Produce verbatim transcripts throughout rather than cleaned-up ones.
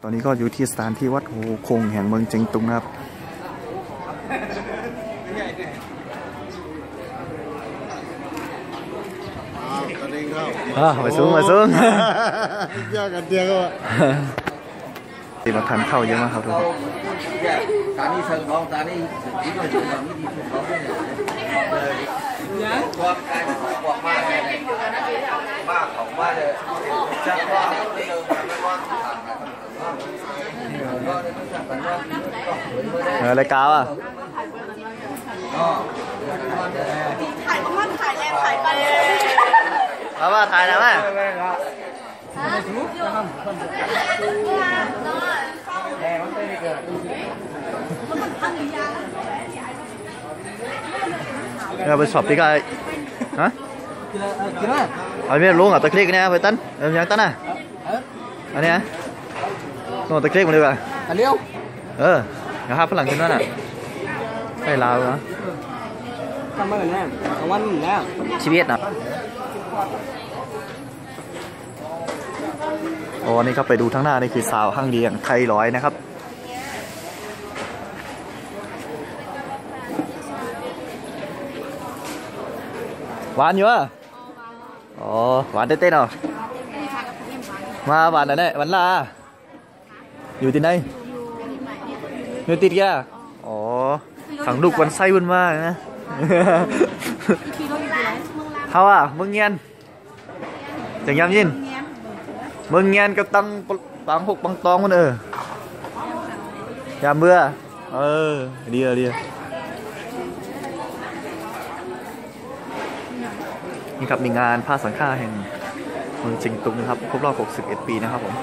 ตอนนี้ก็อยู่ที่สถานที่วัดโหคงแห่งเมืองเจียงตุงนะครับอ่าไปสูงไปสูงเยอะกันเดียวก็ที่มาทานข้าวเยอะมากครับทุกคนตานี่เชิงท้องตานี่ที่มาถึงตอนนี้ดีถึงท้องเลยความกายความมากมากของมากเลยจะว่าอะไรกาวอ่ะถ่ายมาถ่ายแรงถ่ายไปเอาว่าถ่ายนะแม่เราไปสอบที่กันฮะเอาไม่รู้อ่ะตะคลิกเนี่ยไปตั้นเอ็มยังตั้นอ่ะอันนี้นะโน่ตะคลิกมาดีกว่าอันเดียวเออนะครับฝรั่งกินนั่นอ่ะใช่ลาวเหรอทำมาแบบนี้สองวันแล้วชีวิตนะโอ้นี่ครับไปดูทั้งหน้านี่คือสาวห้างเดียงไทยร้อยนะครับหวานอยู่อ่ะอ๋อหวานเต้นๆเหรอมาหวานอะไรเนี่ยวันลาอยู่ที่ไหนอยู่ติดแก่อ๋อขังลูกวันไส้วันมากนะเขาอ่ะมึงเงียนจังยำยินมึงเงียนกับตังตังหกบังตองมันเออยามเบื่อเออดีอะดีนี่ครับมีงานผ้าสังฆาแห่งเมืองเจียงตุงนะครับครบรอบหกสิบเอ็ดปีนะครับผม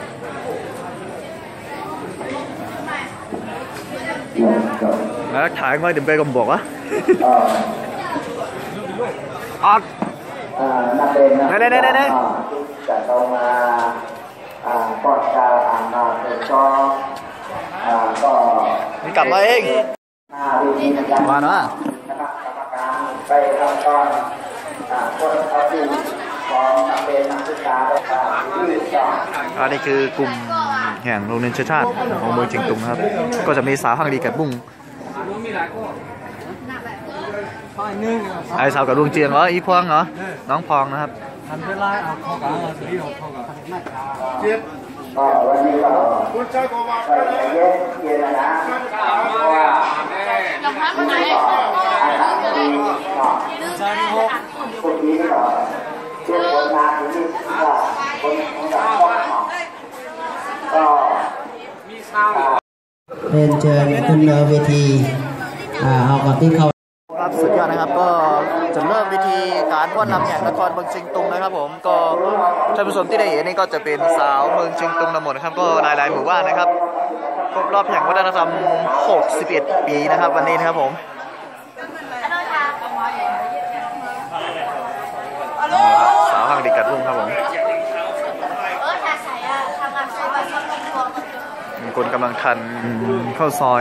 แล้วถ่ายมาเดี๋ยวไปกำบอกวะออกเน่เน่เน่เน่จะต้องมาปอดกาอ่านมาเป็นก็ก็นี่กลับมาเองมาเนาะไปทำตอนคนเอาที่ของเป็นนักศึกษาอันนี้คือกลุ่มแห่งโรงเรียนเชื้อชาติของเมืองเจียงตุงครับก็จะมีสาวห้างดีกับบุ้งไอสาวกับดวงเจียงเหรออีพองเหรอน้องพองนะครับทันเวลาเอาเข้ากันเอาสีเอาเข้ากันเจ็บวันนี้ก็คุณเจ้าก็มาเย็นเย็นนะเพราะว่าลำพังไหนใช่ไหมคนนี้ก็ช่วยคนงานที่ว่าคนของเราก็มีสาวเรียนเชิญขึ้นเวทีเอาก่อนที่เขาครับสุดยอดนะครับก็จะเริ่มวิธีการพ่นนำแห่งนครเมืองเชียงตุงนะครับผมก็ท่านผู้ชมที่ได้เห็นนี่ก็จะเป็นสาวเมืองเชียงตุงทั้งหมดนะครับก็หลายๆหมู่บ้านนะครับครบรอบแห่งวัฒนธรรมหกสิบเอ็ดปีนะครับวันนี้นะครับผมสาวห้างดีกัดรุ่งครับผมมีคนกำลังทันเข้าซอย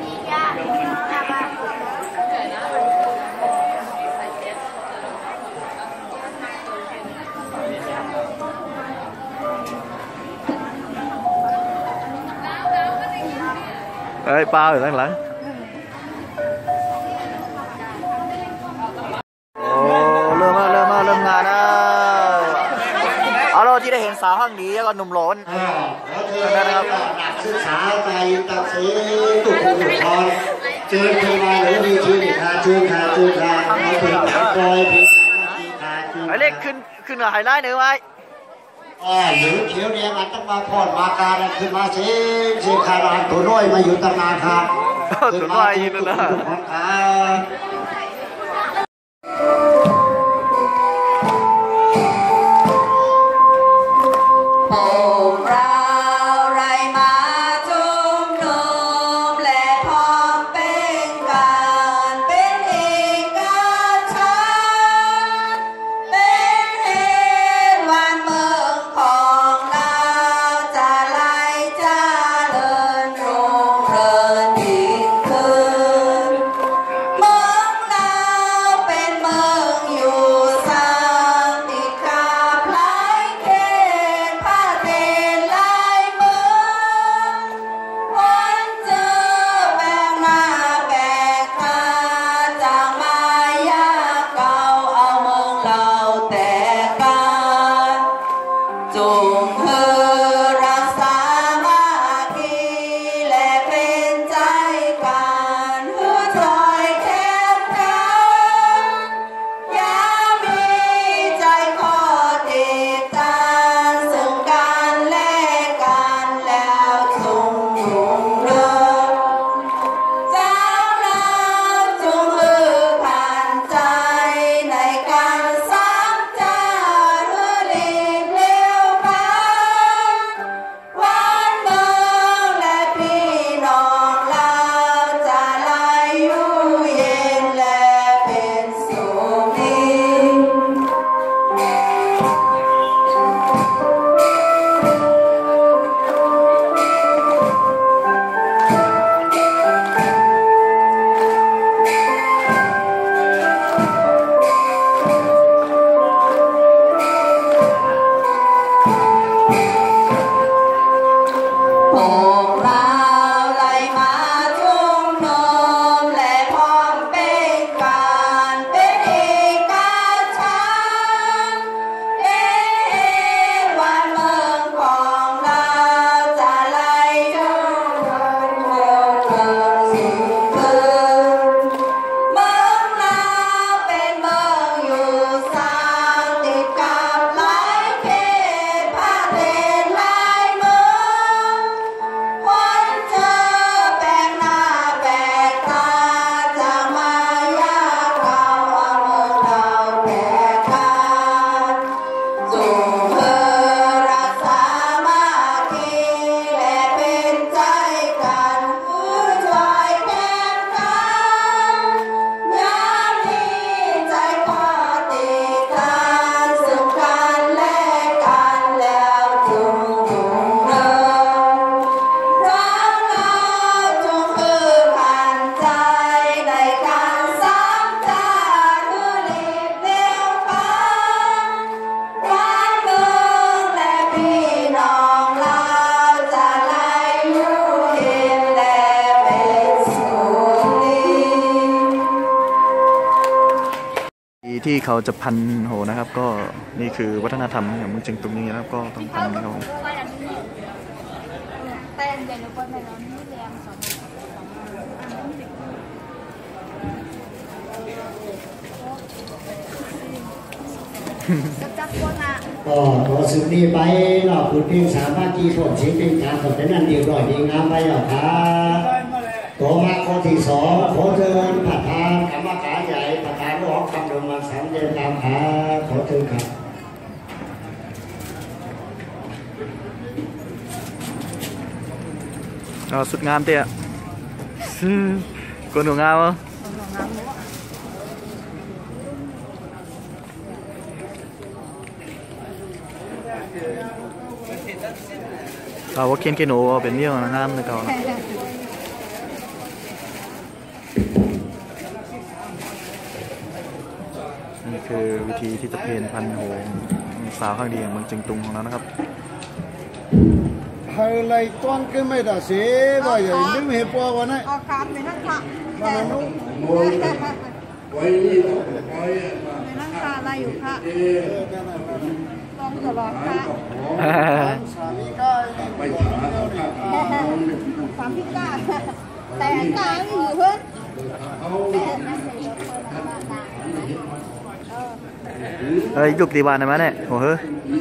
เอ้ยปลาอยู่ด้านหลังโอ้เริ่มมาเริ่มมาเริ่มงานนะเอาเราที่ได้เห็นสาวห้างดีแล้วก็หนุ่มหลอนนะครับศึกษาใจตัดสีตุกตุกทอนเชิญเทวาหรือมีชื่อขาชื่อขาชื่อขาเอาเพลงขาคอยเพลงขาไอ้เล็กขึ้นขึ้นหาไฮไลท์หนึ่งไว้อ๋อหรือเขียวเนี่ยมันต้องมาพอดมาการขึ้นมาเสียเสียขาดานตัวน้อยมาอยู่ตั้งนานครับตัวน้อยอยู่นั่นนะเมืองที่เขาจะพันโหนะครับก็นี่คือวัฒนธรรมของเมืองเชียงตุงนี้นะครับก็ต้องพันนะครับก็ขอสืบนี้ไปหลอกคุณเพียงสามารถกีผลชีเป็นการผลเป็นนั่นดีร่อยดีงามไปหรอกครับตัวมาข้อที่สองขอเชิญประธานกรรมการใหญ่ประธานร้องคำดงมาสามเดือนตามหาขอเชิญครับเราสุดงามเตี้ยคนหนูงามเหรอเราว่าเคนเกโนเป็นเรื่องงามเลยเขานี่คือวิธีที่จะเพนพันโหสาวข้างดีอย่างเมืองเชียงตุงของเรานะครับไฮไลท์ต้นก็ไม่ได้เสียว่าอย่างนี้ไม่เห็นปอวันนั้นออกการเป็นนักข่าวแต่ลูกเป็นนักข่าวอะไรอยู่ค่ะต้องตลอดค่ะสามีก็สามพิก้าแต่กลางอยู่เพิ่นเฮ้ยยุกตีบานได้ไหมเนี่ยโอ้เฮ้ย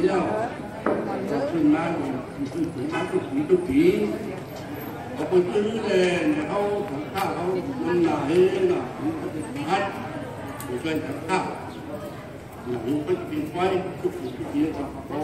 ทุกปีเขาไปซื้อเลยเขาของข้าวเขามันหนาเฮ้ยหนาฮัดอยู่เป็นข้าวหนูไปกินไว้ทุกปีทุกปีเขาเขา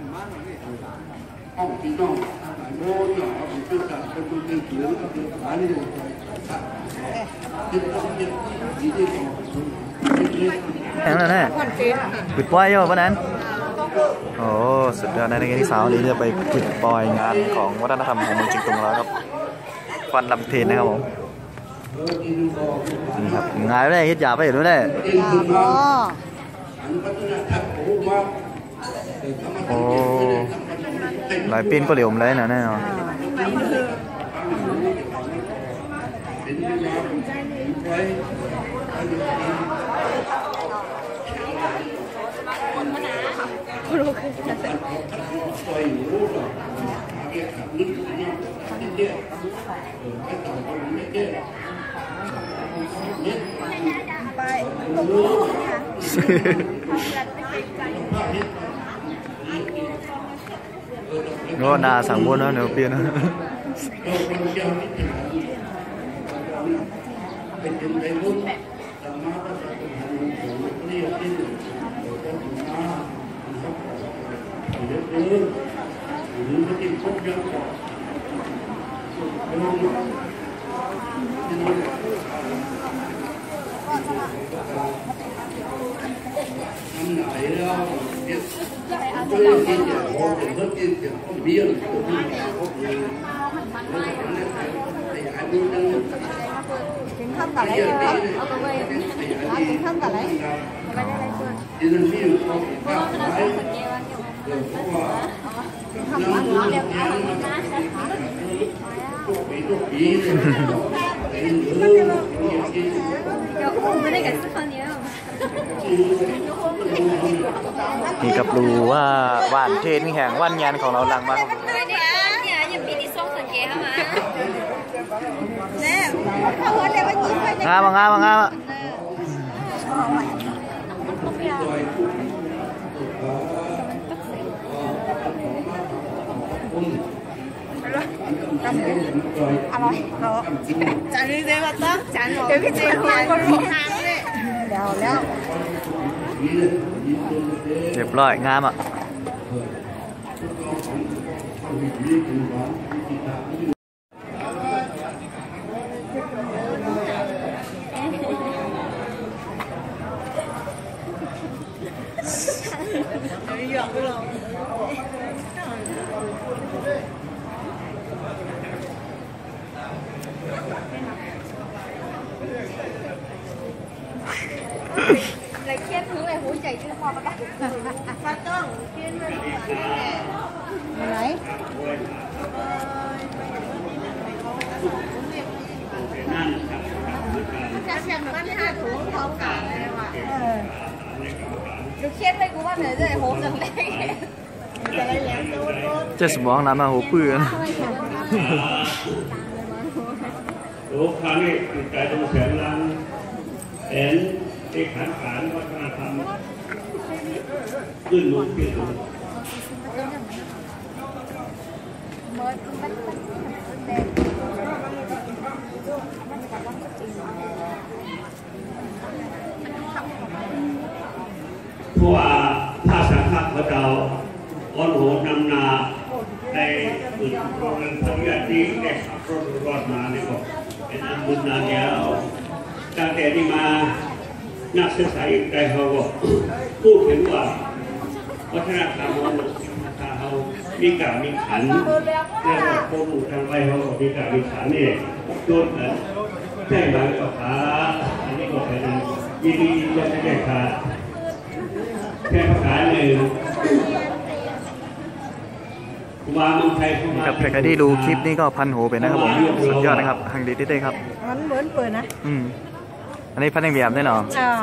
ห้องที่น้องหลายโม่หนาผมเป็นสัตว์เป็นตัวเองเสือเป็นสารอยู่ที่ต้องเก็บที่ที่ต่อแข็งแล้วแน่ปิดป้ายเยอะปะนั้นโอ้สุดยอดในงานที่สาวนี้จะไปปิดปล่อยงานของวัฒนธรรมของเมืองเชียงตุงแล้วครับฟันลำเทนนะครับผมนี่ครับงานไม่ได้ยึดหยาไปอยู่ด้วยเลยโอ้หลายปีนก็เหลียวมเลยนะแน่นอนก็นาสั่งบนนะเนื้อเปียนะถึงข้ามกับอะไรครับเอาตัวเองถึงข้ามกับอะไรไม่ได้อะไรเพื่อนเพราะว่ามันเอาคนเดียวถึงข้ามกับอะไรเดี๋ยวเอาคนนั้นเดี๋ยวผมไม่ได้กับสักคนเดียวนี่กับรู้ว่าหวานเทนแข่งวันงานของเราหลังมากเนี่ยเนี่ยอย่าปีที่ส่งสัญญาเข้ามาเนี่ยเขาว่าแต่ว่ายิ้มไปงามงามงามอร่อยเราจานนี้เจ๊มาตั้งจานเดี๋ยวพี่เจ๊มาคนมีทางเลยเดี๋ยวแล้วเรียบร้อยงามอ่ะ lại chết hướng này hú chạy chứ hoa bắt sao tương kiên mà đấy được khen đây của bạn này rồi hố dần lên เจ็ดสมองน้ำมาหัวปืนลูกค้านี่ติดใจตรงแสนล้านแสนที่ขานขานวัฒนธรรมขึ้นลงขึ้นลง mới bắt bắt đèn เพราะว่าถ้าสังฆะพระเจ้าอ่อนโหดนำนาในอื่นโรงเรียนพระญาติได้ขับรถรอดมาเนี่ยก็เป็นอันบุญนานแล้วตั้งแต่ที่มานักศึกษาอีกใจเขาก็พูดถึงว่าวัฒนธรรมของเรามีการมีขันและโปรโมททางไปเขาก็มีการมีขันนี่โดนนะใช่ไหมก็ขาอันนี้ก็เป็นยินดีจะแก้ขาแค่ขาหนึ่งมาเมืองไทยเข้ามากับใครที่ดูคลิปนี้ก็พันหูไปนะครับผมสุดยอดนะครับทางดีที่ได้ครับมันเหมือนเปิดนะอืมอันนี้พันอย่างเดียบแน่นอนอ่า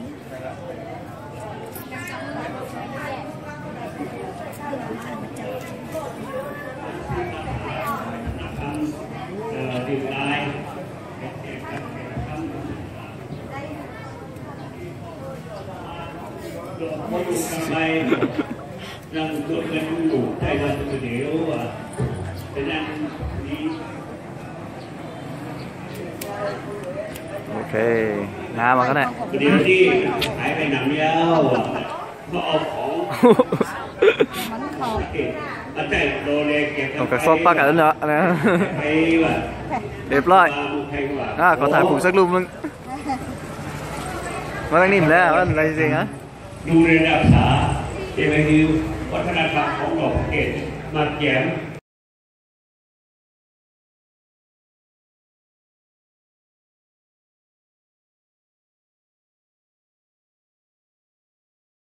ดื่มได้พออยู่กันไปนั่งตัวเป็นหมู่ใจกันตัวเดียวอ่ะเป็นนั่งนี้โอเคน้ำมาก็ได้เดี๋ยวที่หายไปหนังยาวเขาเอาของมันขอบมาแต่โดนเลยเก็บต้องกับซอกปากกันเนาะนะไปว่ะเรียบร้อยอ่ะขอถ่ายผูกสักรูปนึงมาตั้งนิ่มแล้วว่าอะไรจริงฮะดูในรักษาเจริญวัฒนธรรมของดอกเกตมาแย้ม